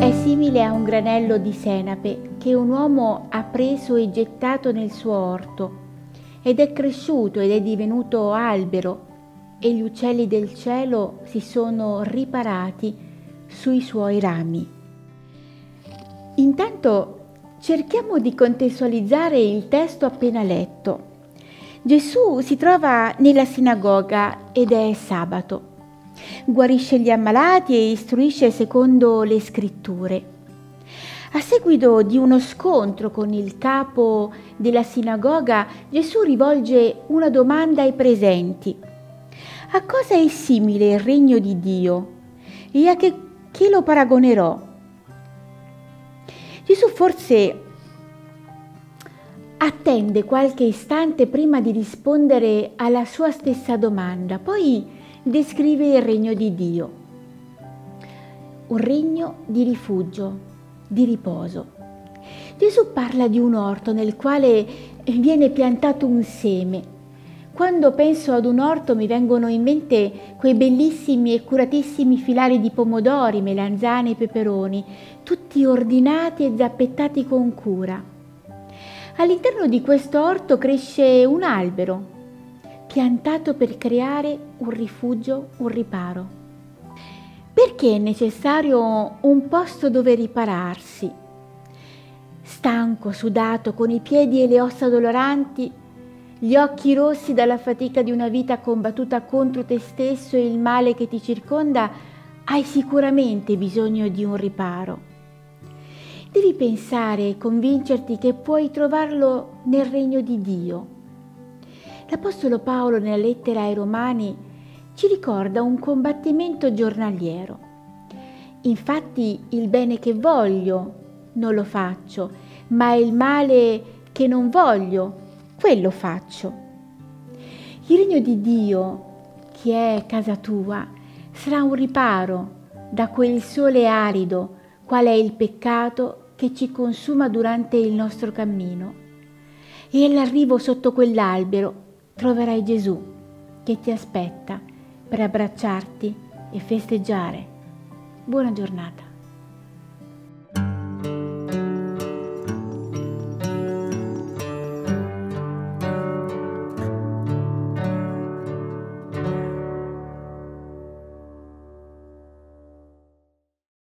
è simile a un granello di senape che un uomo ha preso e gettato nel suo orto, ed è cresciuto ed è divenuto albero, e gli uccelli del cielo si sono riparati sui suoi rami. Intanto cerchiamo di contestualizzare il testo appena letto. Gesù si trova nella sinagoga ed è sabato. Guarisce gli ammalati e istruisce secondo le scritture. A seguito di uno scontro con il capo della sinagoga, Gesù rivolge una domanda ai presenti. A cosa è simile il regno di Dio e a che lo paragonerò? Gesù forse attende qualche istante prima di rispondere alla sua stessa domanda, poi descrive il regno di Dio. Un regno di rifugio, di riposo. Gesù parla di un orto nel quale viene piantato un seme. Quando penso ad un orto mi vengono in mente quei bellissimi e curatissimi filari di pomodori, melanzane e peperoni, tutti ordinati e zappettati con cura. All'interno di questo orto cresce un albero, piantato per creare un rifugio, un riparo. Perché è necessario un posto dove ripararsi? Stanco, sudato, con i piedi e le ossa doloranti, gli occhi rossi dalla fatica di una vita combattuta contro te stesso e il male che ti circonda, hai sicuramente bisogno di un riparo. Devi pensare e convincerti che puoi trovarlo nel regno di Dio. L'Apostolo Paolo nella lettera ai Romani ci ricorda un combattimento giornaliero. Infatti il bene che voglio non lo faccio, ma il male che non voglio, quello faccio. Il regno di Dio, che è casa tua, sarà un riparo da quel sole arido, qual è il peccato che ci consuma durante il nostro cammino. E all'arrivo sotto quell'albero troverai Gesù che ti aspetta per abbracciarti e festeggiare. Buona giornata.